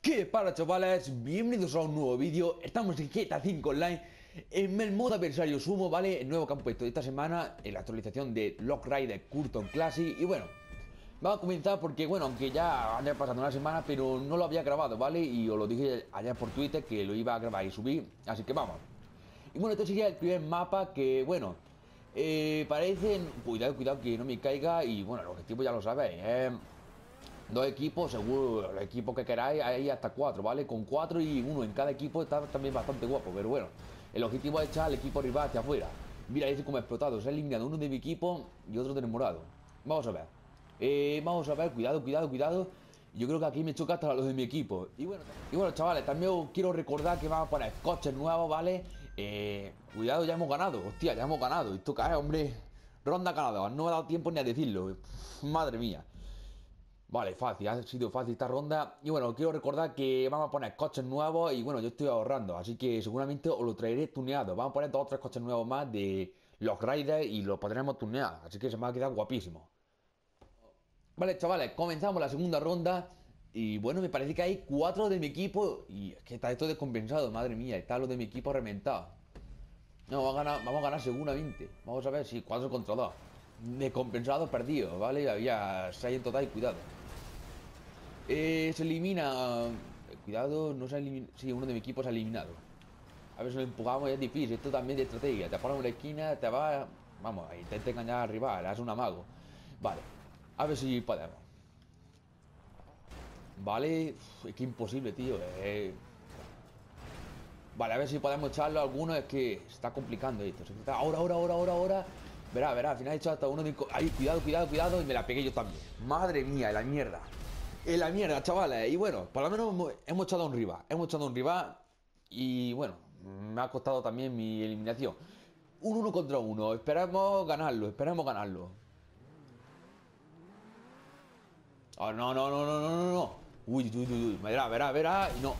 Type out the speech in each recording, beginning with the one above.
¿Qué para, chavales? Bienvenidos a un nuevo vídeo. Estamos en GTA 5 Online en el modo adversario sumo, ¿vale? El nuevo que han puesto esta semana en la actualización de Lock Rider Curton Classic. Y bueno, vamos a comenzar porque, bueno, aunque ya haya pasado una semana, pero no lo había grabado, ¿vale? Y os lo dije ayer por Twitter que lo iba a grabar y subir, así que vamos. Y bueno, este sería el primer mapa que, bueno, parecen... Cuidado que no me caiga. Y bueno, el objetivo ya lo sabéis, dos equipos, seguro, el equipo que queráis, hay hasta 4, ¿vale? Con 4 y 1 en cada equipo está también bastante guapo, pero bueno, el objetivo es echar al equipo rival hacia afuera. Mira, ese como explotado, se ha eliminado uno de mi equipo y otro del morado. Vamos a ver. Vamos a ver, cuidado. Yo creo que aquí me choca hasta los de mi equipo. Y bueno, chavales, también os quiero recordar que vamos a poner coches nuevos, ¿vale? Cuidado, ya hemos ganado, hostia, ya hemos ganado. Esto cae, hombre. Ronda ganada, no me ha dado tiempo ni a decirlo. Madre mía. Vale, fácil, ha sido fácil esta ronda. Y bueno, quiero recordar que vamos a poner coches nuevos. Y bueno, yo estoy ahorrando, así que seguramente os lo traeré tuneado. Vamos a poner 2 o 3 coches nuevos más de los Raiders y los podremos tunear. Así que se me va a quedar guapísimo. Vale, chavales, comenzamos la segunda ronda. Y bueno, me parece que hay 4 de mi equipo. Y es que está esto descompensado, madre mía. Está lo de mi equipo reventado. No, vamos a ganar seguramente. Vamos a ver si 4 contra 2. Descompensado, perdido, ¿vale? Había 6 en total y cuidado. Se elimina. Cuidado, no se ha eliminado. Sí, uno de mi equipo se ha eliminado. A ver si lo empujamos, es difícil. Esto también de estrategia. Te pones en una esquina, te va. Vamos, intenta engañar al rival, es un amago. Vale, a ver si podemos. Vale, es que imposible, tío. Vale, a ver si podemos echarlo a alguno. Es que se está complicando esto. Ahora. Verá, al final he echado hasta uno de. Ay, cuidado. Y me la pegué yo también. Madre mía, en la mierda. En la mierda, chavales. Y bueno, por lo menos hemos echado a un rival. Y bueno, me ha costado también mi eliminación. Un 1 contra 1. Esperemos ganarlo. Oh, no. Uy. Verá. Y no.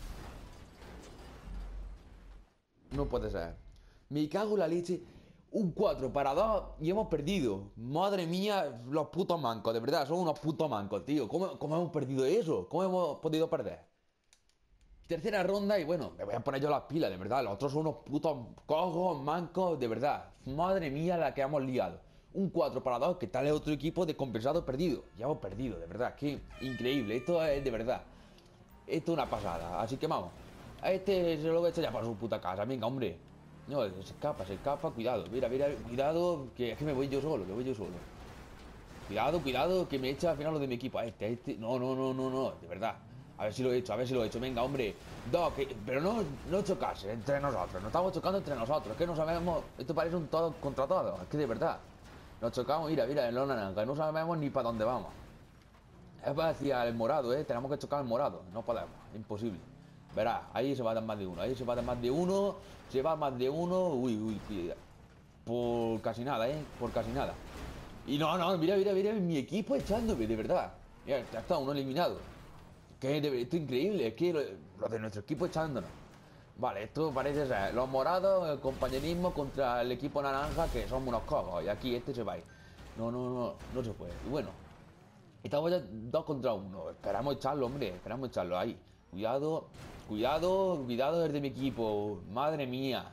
No puede ser. Me cago en la leche. Un 4 para 2 y hemos perdido. Madre mía, los putos mancos, de verdad, son unos putos mancos, tío. ¿Cómo hemos perdido eso? ¿Cómo hemos podido perder? Tercera ronda y bueno, me voy a poner yo las pilas, de verdad. Los otros son unos putos cojos, mancos, de verdad. Madre mía, la que hemos liado. Un 4 para 2, que tal es otro equipo descompensado perdido. Ya hemos perdido, de verdad, que increíble. Esto es de verdad. Esto es una pasada. Así que vamos. A este se lo voy a echar ya para su puta casa. Venga, hombre. No, se escapa. Cuidado. Mira, cuidado. Que es que me voy yo solo. Cuidado, que me echa al final lo de mi equipo. A este. No. De verdad. A ver si lo he hecho. Venga, hombre. Pero no chocarse entre nosotros. Nos estamos chocando entre nosotros. Es que no sabemos. Esto parece un todo contra todo. Es que de verdad. Nos chocamos. Mira, en la naranja. No sabemos ni para dónde vamos. Es para hacia el morado, tenemos que chocar el morado. No podemos, imposible. Verá, ahí se va a dar más de uno. Se va más de uno. Uy, cuidado. Por casi nada, por casi nada. Y no, mira, mi equipo echándome, de verdad. Mira, ya está uno eliminado. Esto es increíble, es que los de nuestro equipo echándonos. Vale, esto parece ser los morados, el compañerismo contra el equipo naranja, que somos unos cogos. Y aquí este se va a ir. No se puede. Y bueno, estamos ya 2 contra 1. Esperamos echarlo, hombre. Ahí. Cuidado el de mi equipo. Madre mía.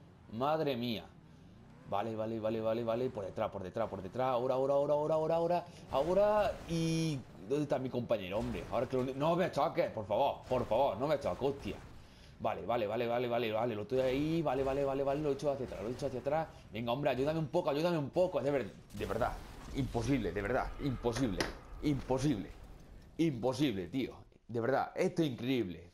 Vale. Por detrás. Ahora. Y ¿dónde está mi compañero, hombre? Ahora que no me choques, por favor, no me choques, hostia. Vale. Lo estoy ahí. Vale. Lo he hecho hacia atrás. Venga, hombre, ayúdame un poco. De verdad. Imposible, de verdad. Imposible, tío. De verdad, esto es increíble.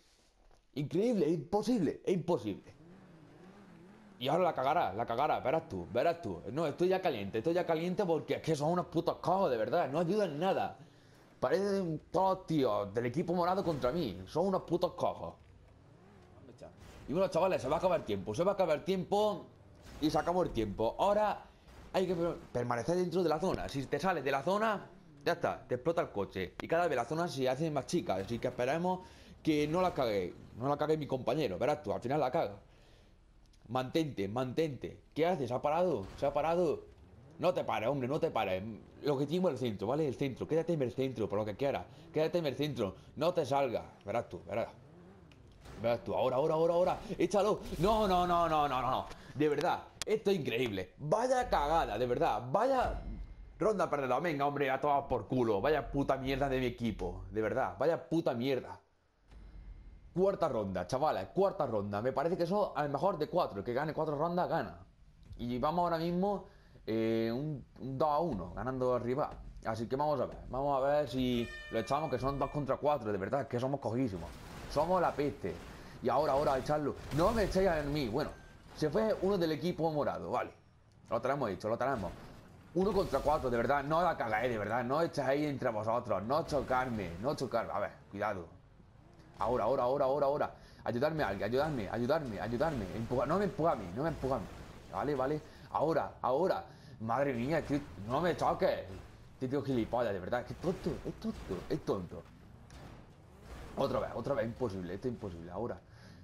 Imposible. Y ahora la cagará, verás tú. No, estoy ya caliente porque es que son unos putos cojos, de verdad, no ayudan en nada. Parecen todos tíos del equipo morado contra mí, son unos putos cojos. Y bueno, chavales, se va a acabar el tiempo y se acabó el tiempo. Ahora hay que permanecer dentro de la zona. Si te sales de la zona, ya está, te explota el coche. Y cada vez la zona se hace más chica. Así que esperemos que no la cague mi compañero. Verás tú, al final la caga. Mantente. ¿Qué haces? Se ha parado. No te pares, hombre, no te pares. El objetivo es el centro, ¿vale? El centro. Quédate en el centro, por lo que quieras. Quédate en el centro. No te salgas. Verás tú, verás. Verás tú. Ahora. Échalo. No, no, no, no, no, no, no. De verdad. Esto es increíble. Vaya cagada, de verdad. Vaya ronda perdedora. Venga, hombre, a todas por culo. Vaya puta mierda de mi equipo. De verdad. Vaya puta mierda. Cuarta ronda, chavales. Cuarta ronda. Me parece que eso a lo mejor de 4. El que gane 4 rondas gana. Y vamos ahora mismo un 2-1, ganando al rival. Así que vamos a ver si lo echamos, que son 2 contra 4, de verdad, que somos cojísimos. Somos la peste. Y ahora, echarlo. No me echéis a mí. Bueno, se fue uno del equipo morado, vale. Lo tenemos hecho, lo tenemos. 1 contra 4, de verdad, no la cagáis, de verdad. No echáis entre vosotros, no chocarme, no chocarme. A ver, cuidado. Ahora. Ayudarme a alguien, ayudarme. No me empuja a mí. Vale. Ahora. Madre mía, tío, no me toques. Este tío gilipollas, de verdad. Es tonto. Otra vez, imposible, esto es imposible. Ahora,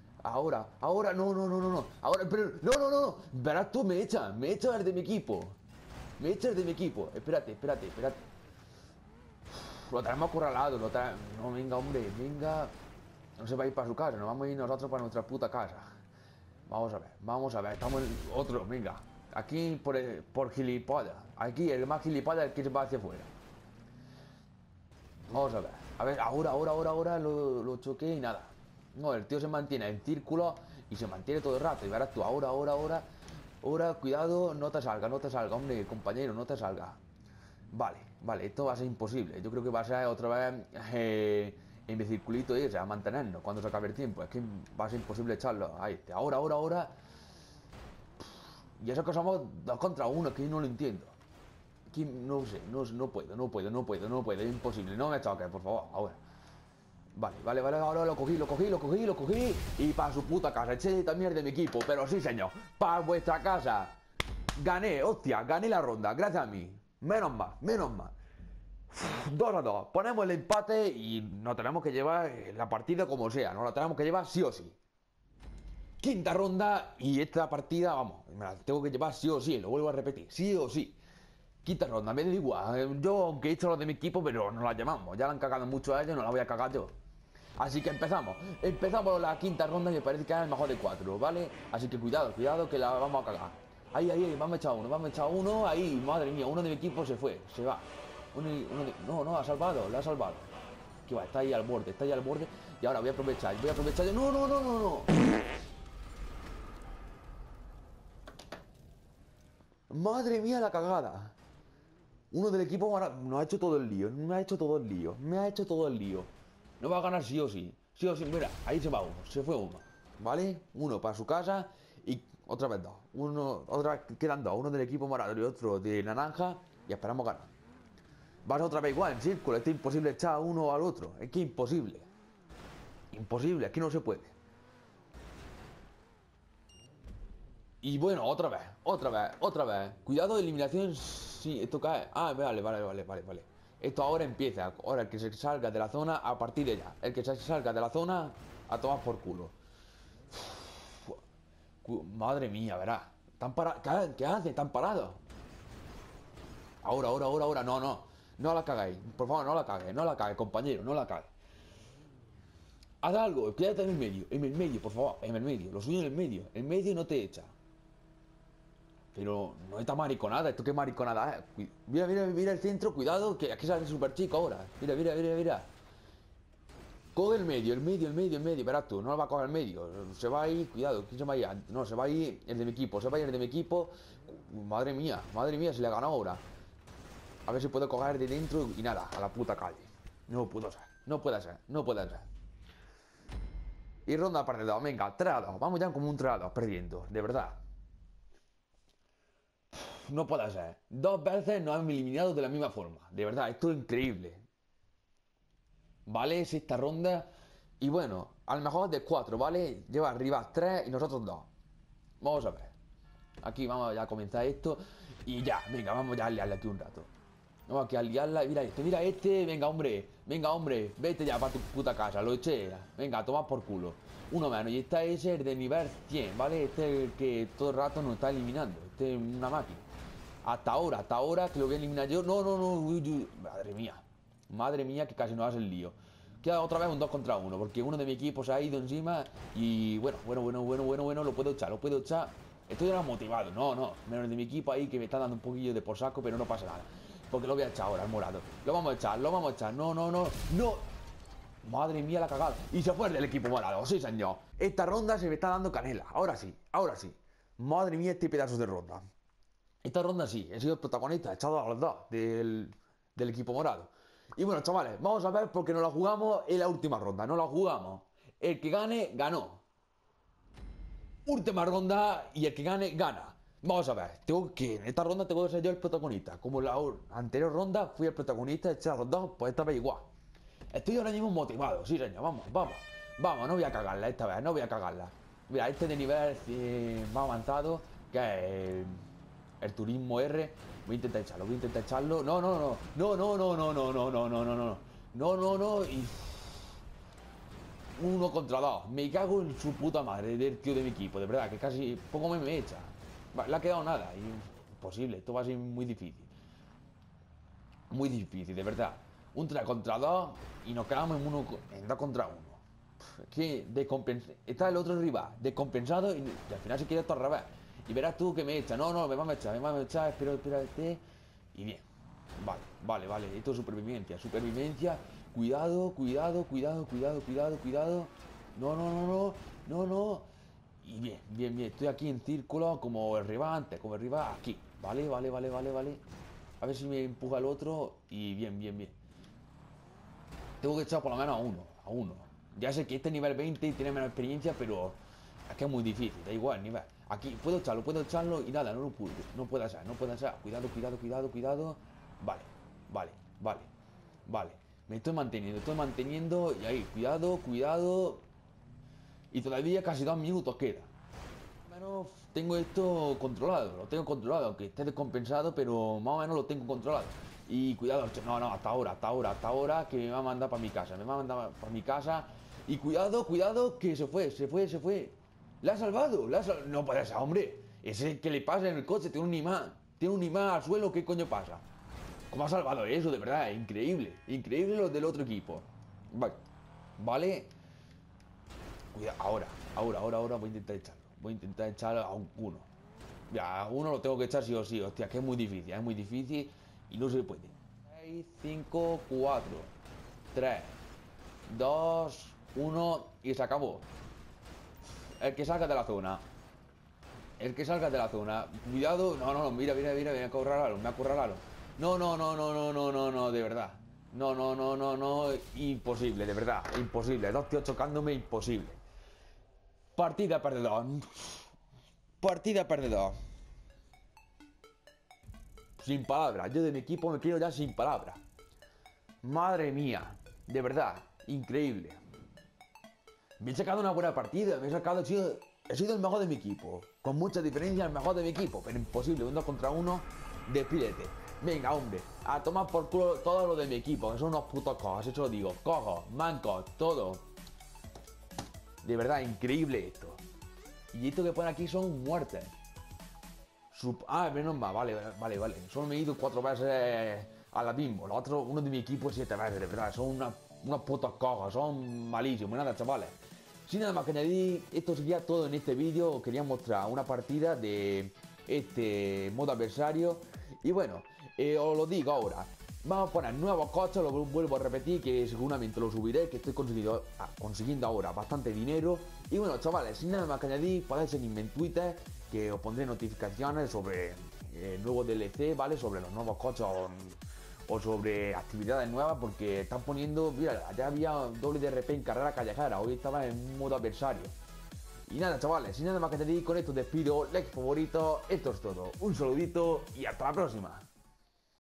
no. Ahora, pero, no. Verás tú, me echa el de mi equipo. Espérate. Lo tenemos acorralado, No, venga, hombre, venga. No se va a ir para su casa, nos vamos a ir nosotros para nuestra puta casa. Vamos a ver, estamos en otro, venga. Aquí por gilipollas. Aquí el más gilipollas es el que se va hacia afuera. Vamos a ver. A ver, ahora lo choqué y nada. No, el tío se mantiene en círculo y se mantiene todo el rato. Y verás tú, ahora, cuidado, no te salga, hombre, compañero, no te salga. Vale, esto va a ser imposible. Yo creo que va a ser otra vez en mi circulito irse a mantenernos cuando se acabe el tiempo. Es que va a ser imposible echarlo. Ahí, ahora. Y eso que somos 2 contra 1, que yo no lo entiendo. Que no sé, no puedo, es imposible. No me toques, por favor, ahora. Vale, ahora lo cogí y para su puta casa. Eché también de mi equipo, pero sí, señor, para vuestra casa. Gané la ronda, gracias a mí. Menos mal. 2-2. Ponemos el empate y nos tenemos que llevar la partida como sea. Nos la tenemos que llevar sí o sí. Quinta ronda y esta partida, vamos, me la tengo que llevar sí o sí. Lo vuelvo a repetir, sí o sí. Quinta ronda, me da igual. Yo, aunque he hecho lo de mi equipo, pero nos la llamamos. Ya la han cagado mucho a ellos, no la voy a cagar yo. Así que empezamos la quinta ronda y me parece que es el mejor de 4, ¿vale? Así que cuidado, que la vamos a cagar. Ahí, vamos a echar uno, ahí, madre mía, uno de mi equipo se va. No, la ha salvado. Que va, está ahí al borde. Y ahora voy a aprovechar no. Madre mía, la cagada. Uno del equipo nos ha hecho todo el lío. Me ha hecho todo el lío. No va a ganar sí o sí. Mira, ahí se va uno. Se fue uno. ¿Vale? Uno para su casa y otra vez 2. Quedan 2. Uno del equipo morado y otro de naranja. Y esperamos ganar. Vas otra vez igual en círculo. Es imposible echar uno al otro. Es que imposible. Aquí no se puede. Y bueno, otra vez. Cuidado, eliminación. Sí, esto cae. Ah, vale. Esto ahora empieza. Ahora el que se salga de la zona, a partir de ya. El que se salga de la zona, a tomar por culo. Madre mía, verás. ¿Qué hace? ¿Están parados? Ahora. No. No la cagáis. Por favor, no la cagues, compañero. No la cagues. Haz algo. Quédate en el medio. En el medio, por favor. En el medio. Lo suyo en el medio. En medio no te echa. Pero no está mariconada, esto qué mariconada es. Mira el centro, cuidado, que aquí sale súper chico ahora. Mira. Coge el medio, verás tú, no lo va a coger el medio. Se va a ir, cuidado, ¿quién se va a ir? No, se va a ir el de mi equipo, Madre mía, se le ha ganado ahora. A ver si puedo coger de dentro y nada, a la puta calle. No puede ser. Y ronda perdedor, venga, 3-2. Vamos ya como un 3-2 perdiendo, de verdad. No puede ser. 2 veces nos han eliminado de la misma forma. De verdad, esto es increíble. ¿Vale? Sexta ronda. Y bueno, a lo mejor de 4, ¿vale? Lleva arriba 3 y nosotros 2. Vamos a ver. Aquí vamos ya a comenzar esto. Y ya, venga, vamos ya a liarla aquí un rato. Vamos aquí a liarla. Mira este. Venga, hombre. Vete ya para tu puta casa. Lo eché. Venga, a tomar por culo. Uno menos. Y está ese de nivel 100, ¿vale? Este es el que todo el rato nos está eliminando. Este es una máquina. Hasta ahora que lo voy a eliminar yo. No, no, no, uy, uy. Madre mía, que casi nos hace el lío. Queda otra vez un 2 contra 1, porque uno de mi equipo se ha ido encima. Y bueno, lo puedo echar, lo puedo echar. Estoy ahora motivado, no, menos de mi equipo ahí que me está dando un poquillo de por saco, pero no pasa nada. Porque lo voy a echar ahora, el morado. Lo vamos a echar, no, no, no, no. Madre mía, la cagada. Y se fue del equipo morado, sí señor. Esta ronda se me está dando canela, ahora sí, ahora sí. Madre mía, este pedazo de ronda. Esta ronda sí, he sido el protagonista, he echado a los dos del equipo morado. Y bueno, chavales, vamos a ver porque nos la jugamos en la última ronda, no la jugamos. El que gane, ganó. Última ronda y el que gane, gana. Vamos a ver, en esta ronda tengo que ser yo el protagonista. Como en la anterior ronda fui el protagonista, eché a los dos, pues esta vez igual. Estoy ahora mismo motivado, sí señor, vamos, no voy a cagarla esta vez, no voy a cagarla. Mira, este de nivel más avanzado, que es el turismo R, voy a intentar echarlo, no, y uno contra dos, me cago en su puta madre del tío de mi equipo, de verdad, que casi poco me echa. Le ha quedado nada, imposible, esto va a ser muy difícil, de verdad. Un 3 contra 2 y nos quedamos en 2 contra 1. Es que está el otro rival descompensado y al final se quiere esto al revés. Y verás tú que me echa. No, me van a echar, espérate. Y bien. Vale. Esto es supervivencia. Cuidado. No. Y bien. Estoy aquí en círculo como el rival antes, aquí. Vale. A ver si me empuja el otro y bien. Tengo que echar por lo menos a uno. Ya sé que este es nivel 20 y tiene menos experiencia, pero es que es muy difícil, da igual el nivel. Aquí puedo echarlo y nada, no puede ser. Cuidado. Vale. Me estoy manteniendo y ahí, cuidado. Y todavía casi 2 minutos queda. Más o menos tengo esto controlado, aunque esté descompensado, pero más o menos lo tengo controlado. Y cuidado, no, hasta ahora, que me va a mandar para mi casa, Y cuidado, que se fue. La ha salvado, no puede ser, hombre. Ese que le pasa en el coche, tiene un imán al suelo, ¿qué coño pasa? ¿Cómo ha salvado eso? De verdad, increíble los del otro equipo. Vale. Cuidado, ahora voy a intentar echar a uno. Ya, a uno lo tengo que echar sí o sí, hostia, que es muy difícil y no se puede. 6, 5, 4, 3, 2, 1 y se acabó. El que salga de la zona. Cuidado, no, mira, me acorralaron. No, de verdad. No, imposible, de verdad, imposible. 2 tíos chocándome, imposible. Partida perdedor. Sin palabras, yo de mi equipo me quedo ya sin palabras. Madre mía, de verdad, increíble. Me he sacado una buena partida, he sido el mejor de mi equipo. Con mucha diferencia el mejor de mi equipo, pero imposible, 1 contra 1, despídete. Venga, hombre, a tomar por culo todo lo de mi equipo, que son unos putos cojos, eso lo digo. Cojos, mancos, todo. De verdad, increíble esto. Y esto que pone aquí son muertes. Menos mal, vale. Solo me he ido 4 veces a la bimbo. Los otros, uno de mi equipo 7 veces, de verdad. Son unos putos cojos, son malísimos. Nada, chavales. Sin nada más que añadir, esto sería todo en este vídeo. Os quería mostrar una partida de este modo adversario. Y bueno, os lo digo ahora. Vamos a poner nuevos coches, lo vuelvo a repetir, que seguramente lo subiré, que estoy consiguiendo ahora bastante dinero. Y bueno, chavales, sin nada más que añadir, podéis seguirme en Twitter, que os pondré notificaciones sobre el nuevo DLC, ¿vale? Sobre los nuevos coches o sobre actividades nuevas, porque están poniendo, mira, ya había doble DRP en carrera callejera, hoy estaba en modo adversario. Y nada, chavales, sin nada más que añadir, con esto despido, like favorito, esto es todo. Un saludito y hasta la próxima.